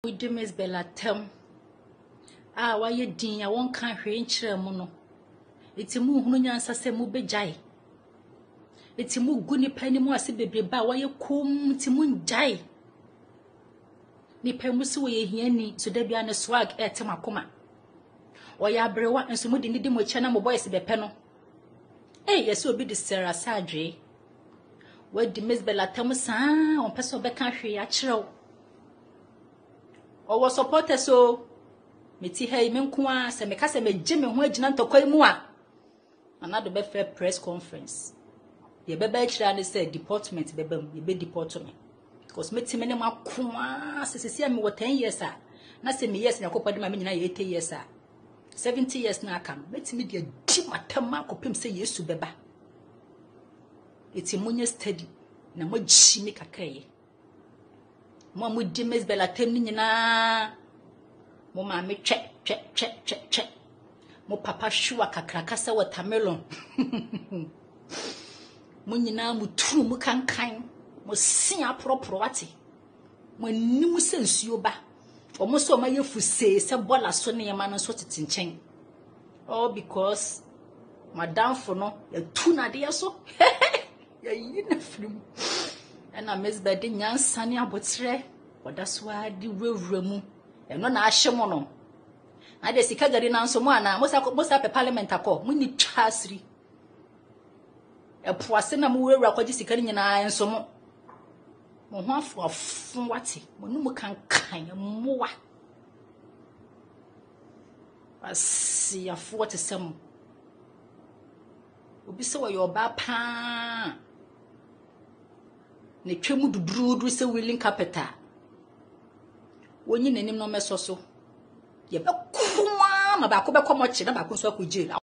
We do Miss Bella Tem. Ah, why you din? I won't can't range mono. It's a moo hunyansa se mu bejai. It's a moo guni penny mo as a baby ba why you come timun jai. Ni pemusu ye hieni so there be an swag etimakoma. Or ya brewa and so mudi need mo chana mo boys be peno. Eh, yes, will be the Sarah Sadre. Where the Miss Bella Tem san on peso be country a chiro. Or was supported so. Meti hey menkwa se meka se megime ho agina ntokwa mu a anado be fair press conference ye beba akira ne say department beba ye be department because meti me ne makwa sesesi am 10 years a na se me years na kopade ma me nyina ye 80 years a 70 years na aka meti me de di matam akopem se Yesu beba eti munye study na mo gi me kakaye mo di Miss Bella Tem ni nyina mo mama che mo papa shua kakrakasa watermelon mo nyina mo turu mo kankan mo sia propro wate mo nim sensuo ba o mo so ma yefuse se bola so ne yema no so tetinchen all because madam for no ya tu na de so ya yina film na Miss Bella nyansa ne abotre odaswa di wewura mu eno na ahye no na de sika gari na nso mo ana mosa pe parliament akọ mo ni twasri epoase na mo wura kwaji sika ni nyina nso mo ho afo wate mo nu mo kankan mowa asi afo wate sem obi se wo yo ba pa ne twemu duduru se willing capital wonyi nanim no meso so ye be kuma ma ba ko be komo chi na ba ko so akọ jail